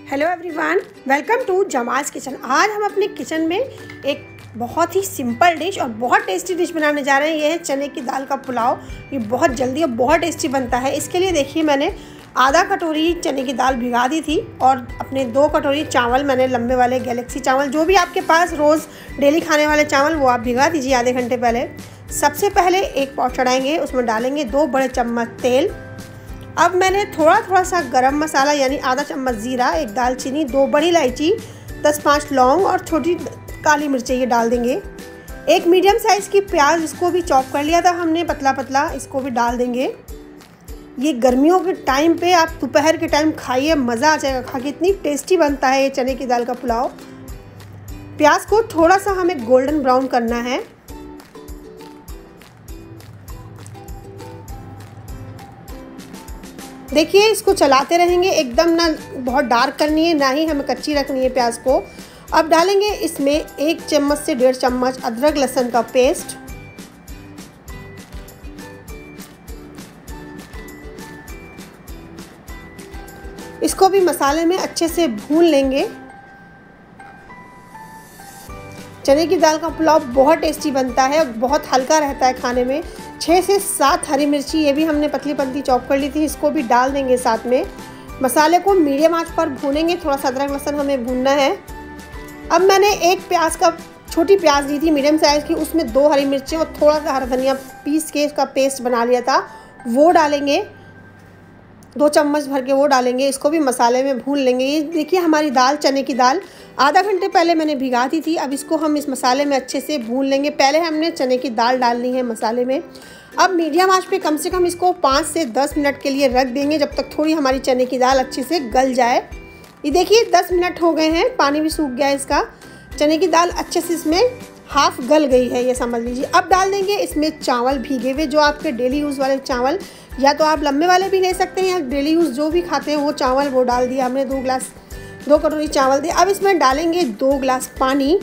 Hello everyone, welcome to Jamal's kitchen. आज हम अपने किचन में एक बहुत ही सिंपल डिश और बहुत टेस्टी डिश बनाने जा रहे हैं। ये है चने की दाल का पुलाव। ये बहुत जल्दी और बहुत टेस्टी बनता है। इसके लिए देखिए, मैंने आधा कटोरी चने की दाल भिगा दी थी और अपने 2 कटोरी चावल मैंने लंबे वाले गैलेक्सी चावल, जो भी आपके पास रोज़ डेली खाने वाले चावल, वो आप भिगा दीजिए आधे घंटे पहले। सबसे पहले एक पॉट चढ़ाएंगे, उसमें डालेंगे 2 बड़े चम्मच तेल। अब मैंने थोड़ा सा गरम मसाला यानी आधा चम्मच ज़ीरा, 1 दालचीनी, 2 बड़ी इलायची, 10-5 लौंग और छोटी काली मिर्चें ये डाल देंगे। एक मीडियम साइज़ की प्याज, इसको भी चॉप कर लिया था हमने पतला पतला, इसको भी डाल देंगे। ये गर्मियों के टाइम पे आप दोपहर के टाइम खाइए, मज़ा आ जाएगा खा के। इतनी टेस्टी बनता है ये चने की दाल का पुलाव। प्याज को थोड़ा सा हमें गोल्डन ब्राउन करना है। देखिए, इसको चलाते रहेंगे, एकदम ना बहुत डार्क करनी है, ना ही हमें कच्ची रखनी है प्याज को। अब डालेंगे इसमें 1 चम्मच से 1.5 चम्मच अदरक लहसुन का पेस्ट। इसको भी मसाले में अच्छे से भून लेंगे। चने की दाल का पुलाव बहुत टेस्टी बनता है और बहुत हल्का रहता है खाने में। 6 से 7 हरी मिर्ची, ये भी हमने पतली पतली चॉप कर ली थी, इसको भी डाल देंगे साथ में। मसाले को मीडियम आंच पर भूनेंगे। थोड़ा सा अदरक लहसुन हमें भूनना है। अब मैंने 1 प्याज का छोटी प्याज ली थी मीडियम साइज़ की, उसमें 2 हरी मिर्चें और थोड़ा सा हरा धनिया पीस के इसका पेस्ट बना लिया था, वो डालेंगे। 2 चम्मच भर के वो डालेंगे। इसको भी मसाले में भून लेंगे। ये देखिए, हमारी दाल, चने की दाल आधा घंटे पहले मैंने भिगा दी थी। अब इसको हम इस मसाले में अच्छे से भून लेंगे। पहले हमने चने की दाल डालनी है मसाले में। अब मीडियम आंच पे कम से कम इसको 5 से 10 मिनट के लिए रख देंगे, जब तक थोड़ी हमारी चने की दाल अच्छे से गल जाए। ये देखिए 10 मिनट हो गए हैं, पानी भी सूख गया है इसका। चने की दाल अच्छे से इसमें हाफ गल गई है, ये समझ लीजिए। अब डाल देंगे इसमें चावल भीगे हुए, जो आपके डेली यूज़ वाले चावल, या तो आप लंबे वाले भी ले सकते हैं, या डेली यूज़ जो भी खाते हैं वो चावल, वो डाल दिया हमने। 2 कटोरी चावल दिए। अब इसमें डालेंगे 2 गिलास पानी।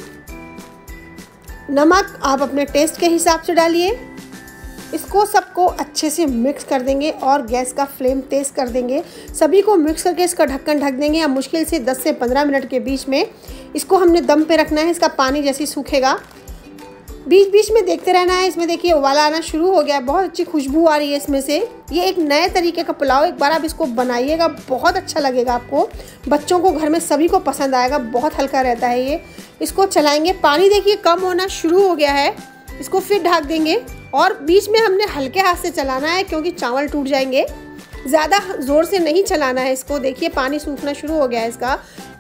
नमक आप अपने टेस्ट के हिसाब से डालिए। इसको सबको अच्छे से मिक्स कर देंगे और गैस का फ्लेम तेज़ कर देंगे। सभी को मिक्स करके इसका ढक्कन ढक देंगे। या मुश्किल से 10 से 15 मिनट के बीच में इसको हमने दम पे रखना है। इसका पानी जैसे सूखेगा, बीच बीच में देखते रहना है। इसमें देखिए उबाला आना शुरू हो गया है, बहुत अच्छी खुशबू आ रही है इसमें से। ये एक नए तरीके का पुलाव, एक बार आप इसको बनाइएगा, बहुत अच्छा लगेगा आपको। बच्चों को, घर में सभी को पसंद आएगा। बहुत हल्का रहता है ये। इसको चलाएंगे। पानी देखिए कम होना शुरू हो गया है। इसको फिर ढक देंगे और बीच में हमने हल्के हाथ से चलाना है, क्योंकि चावल टूट जाएंगे। ज़्यादा ज़ोर से नहीं चलाना है इसको। देखिए पानी सूखना शुरू हो गया है इसका।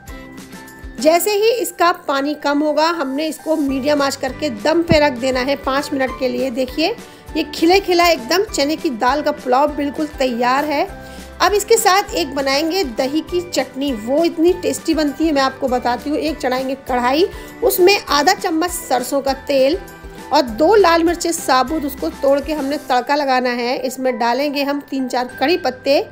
जैसे ही इसका पानी कम होगा, हमने इसको मीडियम आंच करके दम पे रख देना है 5 मिनट के लिए। देखिए ये खिले खिला एकदम चने की दाल का पुलाव बिल्कुल तैयार है। अब इसके साथ एक बनाएंगे दही की चटनी, वो इतनी टेस्टी बनती है, मैं आपको बताती हूँ। एक चढ़ाएंगे कढ़ाई, उसमें आधा चम्मच सरसों का तेल और 2 लाल मिर्चें साबुत, उसको तोड़ के हमने तड़का लगाना है। इसमें डालेंगे हम 3-4 कड़ी पत्ते,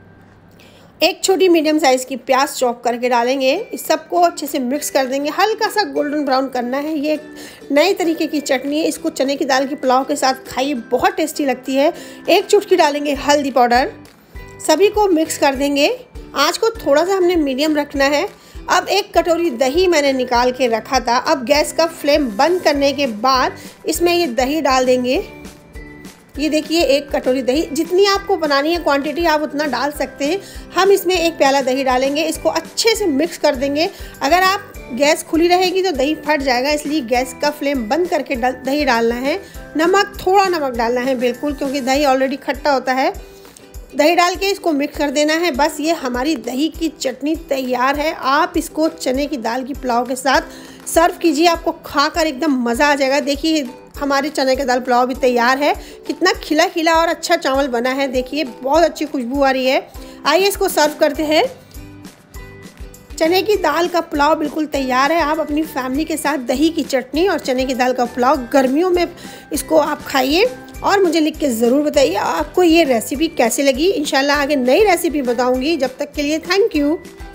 1 छोटी मीडियम साइज़ की प्याज चॉप करके डालेंगे। इस सबको अच्छे से मिक्स कर देंगे। हल्का सा गोल्डन ब्राउन करना है। ये एक नई तरीके की चटनी है, इसको चने की दाल के पुलाव के साथ खाइए, बहुत टेस्टी लगती है। 1 चुटकी डालेंगे हल्दी पाउडर। सभी को मिक्स कर देंगे। आँच को थोड़ा सा हमने मीडियम रखना है। अब 1 कटोरी दही मैंने निकाल के रखा था। अब गैस का फ्लेम बंद करने के बाद इसमें ये दही डाल देंगे। ये देखिए 1 कटोरी दही, जितनी आपको बनानी है क्वांटिटी आप उतना डाल सकते हैं। हम इसमें 1 प्याला दही डालेंगे। इसको अच्छे से मिक्स कर देंगे। अगर आप गैस खुली रहेगी तो दही फट जाएगा, इसलिए गैस का फ्लेम बंद करके दही डालना है। नमक, थोड़ा नमक डालना है बिल्कुल, क्योंकि दही ऑलरेडी खट्टा होता है। दही डाल के इसको मिक्स कर देना है। बस ये हमारी दही की चटनी तैयार है। आप इसको चने की दाल की पुलाव के साथ सर्व कीजिए, आपको खाकर एकदम मज़ा आ जाएगा। देखिए हमारे चने का दाल पुलाव भी तैयार है। कितना खिला खिला और अच्छा चावल बना है, देखिए बहुत अच्छी खुशबू आ रही है। आइए इसको सर्व करते हैं। चने की दाल का पुलाव बिल्कुल तैयार है। आप अपनी फैमिली के साथ दही की चटनी और चने की दाल का पुलाव, गर्मियों में इसको आप खाइए और मुझे लिख के ज़रूर बताइए आपको ये रेसिपी कैसी लगी। इंशाल्लाह आगे नई रेसिपी बताऊंगी। जब तक के लिए थैंक यू।